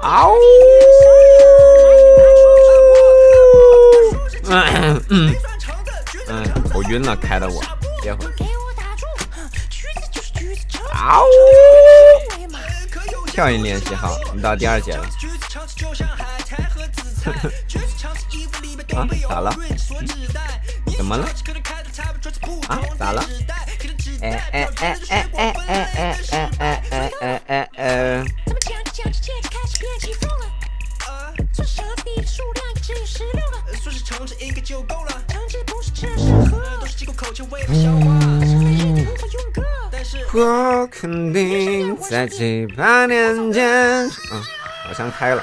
嗷！头晕了，开的我，歇会儿。嗷！跳音练习好，你到第2节了。啊？咋了？怎么了？啊？咋了？我肯定在几百年前。好像开了。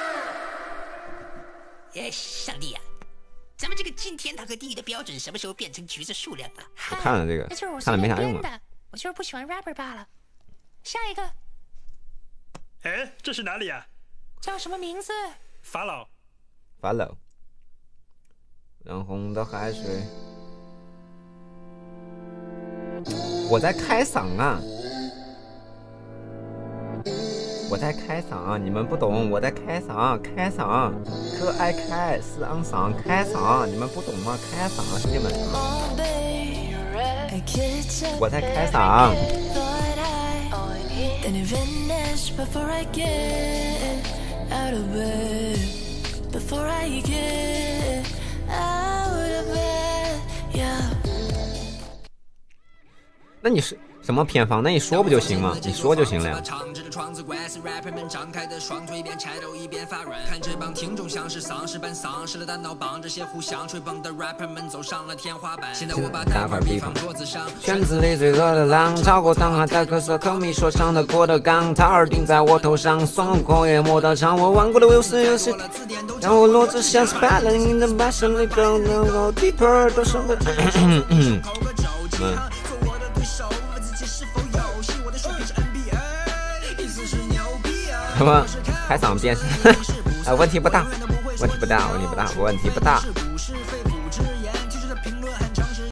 上帝呀！咱们这个进天堂和地狱的标准什么时候变成橘子数量了？ 我看了这个，看了没啥用啊。 我就是不喜欢 rapper 罢了。下一个。 哎，这是哪里啊？ 叫什么名字？ 法老。 法老。染红的海水。我在开嗓啊！我在开嗓啊！你们不懂，我在开嗓，开嗓，可爱开是昂嗓，开嗓，你们不懂吗？开嗓，兄弟们！我在开嗓。那你是什么偏方？那你说不就行吗？你说就行了呀。看这帮听众像是丧尸般丧失了大脑，帮这些互相吹捧的 rapper 们走上了天花板。现在我把大块地放桌子上，圈子里最热的浪潮过当还在咳嗽，口蜜说唱的郭德纲，他耳钉在我头上，孙悟空也摸得长，我玩过的有时让我逻辑像是白了你的把胜利更能够 deeper 都是个什么开嗓变身？问题不大，问题不大，问题不大，问题不大。